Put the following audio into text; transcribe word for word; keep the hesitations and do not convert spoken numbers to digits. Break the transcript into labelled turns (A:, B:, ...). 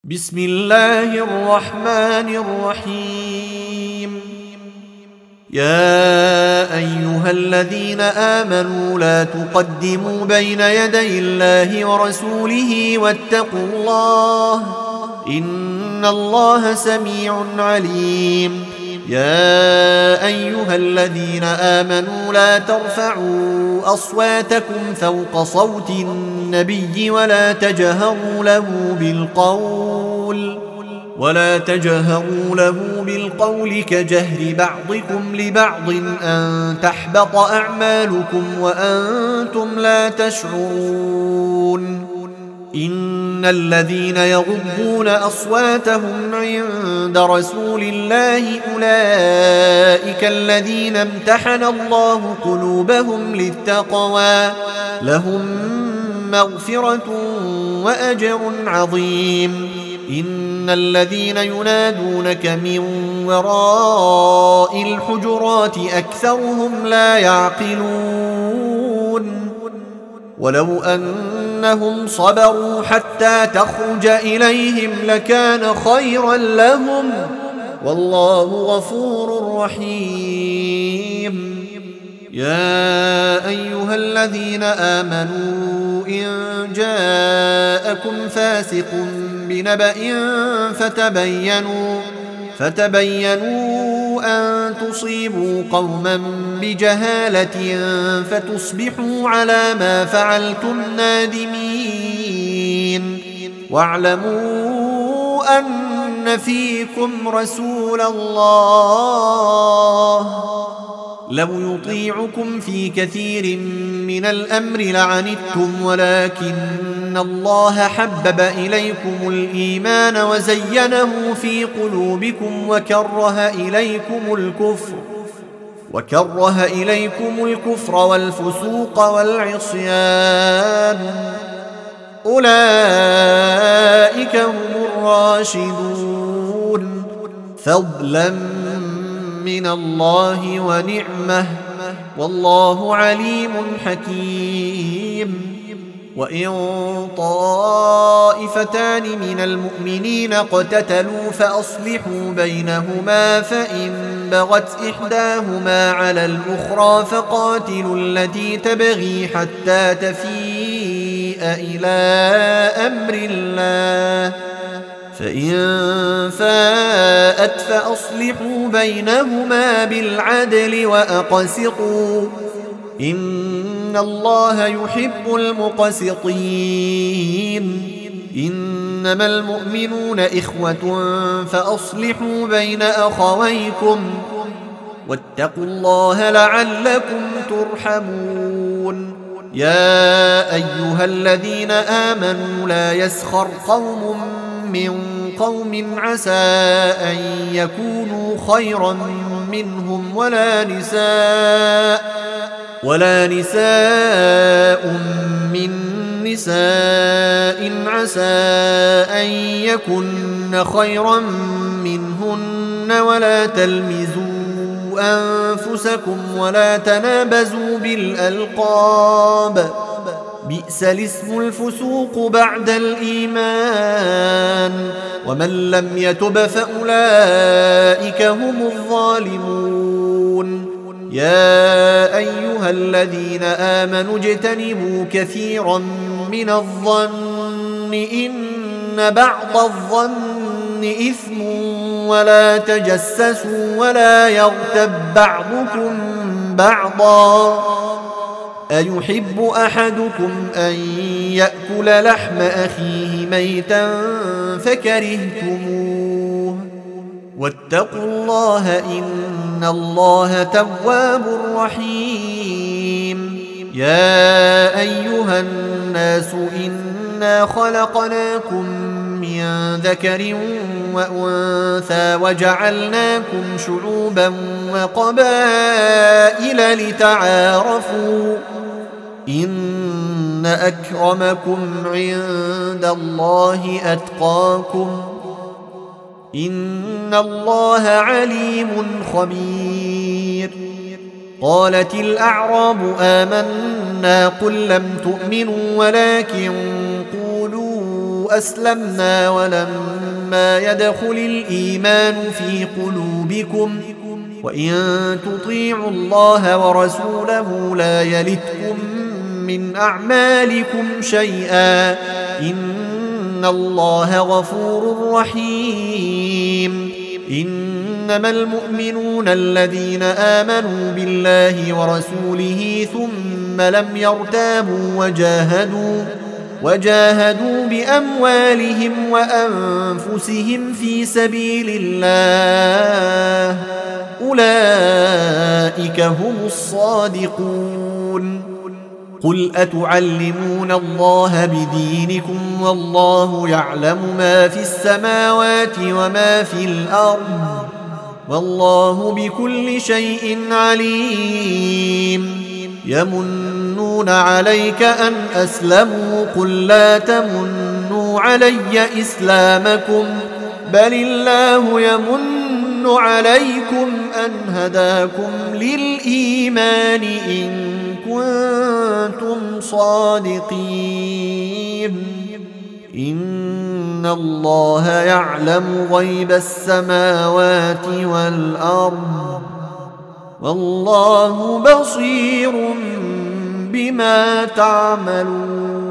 A: بسم الله الرحمن الرحيم. يا أيها الذين آمنوا لا تقدموا بين يدي الله ورسوله واتقوا الله إن الله سميع عليم. يا أيها الذين آمنوا لا ترفعوا أصواتكم فوق صوت النبي ولا تجهروا له بالقول ولا تجهروا له بالقول كجهر بعضكم لبعض أن تحبط أعمالكم وأنتم لا تشعرون. إن الذين يغضون أصواتهم عند رسول الله أولئك الذين امتحن الله قلوبهم للتقوى لهم مغفرة وأجر عظيم. إن الذين ينادونك من وراء الحجرات أكثرهم لا يعقلون. ولو أنهم صبروا حتى تخرج إليهم لكان خيرا لهم والله غفور رحيم. يا أيها الذين آمنوا إن جاءكم فاسق بنبأ فتبينوا فتبينوا أن تصيبوا قوما بجهالة فتصبحوا على ما فعلتم نادمين. واعلموا أن فيكم رسول الله لو يطيعكم في كثير من الأمر لعنتم ولكن الله حبب إليكم الإيمان وزينه في قلوبكم وكره إليكم الكفر وكره إليكم الكفر والفسوق والعصيان أولئك هم الراشدون فضلا من الله ونعمه والله عليم حكيم. وإن طائفتان من المؤمنين اقتتلوا فأصلحوا بينهما فإن بغت إحداهما على الأخرى فقاتلوا التي تبغي حتى تفيء إلى أمر الله فإن فاءت فأصلحوا بينهما بالعدل وأقسطوا إن الله يحب المقسطين. إنما المؤمنون إخوة فأصلحوا بين أخويكم واتقوا الله لعلكم ترحمون. يا أيها الذين آمنوا لا يسخر قوم من قوم عسى أن يكونوا خيرا منهم ولا نساء ولا نساء من نساء عسى أن يكن خيرا منهن ولا تلمزوا أنفسكم ولا تنابزوا بالألقاب بئس الاسم الفسوق بعد الإيمان ومن لم يتب فأولئك هم الظالمون. يا أيها الذين آمنوا اجتنبوا كثيرا من الظن إن بعض الظن إثم ولا تجسسوا ولا يغتب بعضكم بعضا أيحب أحدكم أن يأكل لحم أخيه ميتا فكرهتموه واتقوا الله إن الله تواب رحيم. يا أيها الناس إنا خلقناكم من ذكر وأنثى وجعلناكم شعوبا وقبائل لتعارفوا إن أكرمكم عند الله أتقاكم إن الله عليم خبير. قالت الأعراب آمنا قل لم تؤمنوا ولكن قولوا أسلمنا ولما يدخل الإيمان في قلوبكم وإن تطيعوا الله ورسوله لا يلتكم من أعمالكم شيئا إن الله غفور رحيم. إنما المؤمنون الذين آمنوا بالله ورسوله ثم لم يرتابوا وجاهدوا وجاهدوا بأموالهم وأنفسهم في سبيل الله أولئك هم الصادقون. قل أتعلمون الله بدينكم والله يعلم ما في السماوات وما في الأرض والله بكل شيء عليم. يمنون عليك أن أسلموا قل لا تمنوا علي إسلامكم بل الله يمن عليكم أن هداكم للإيمان إن كنتم صادقين. إن الله يعلم غيب السماوات والأرض والله بصير بما تعملون.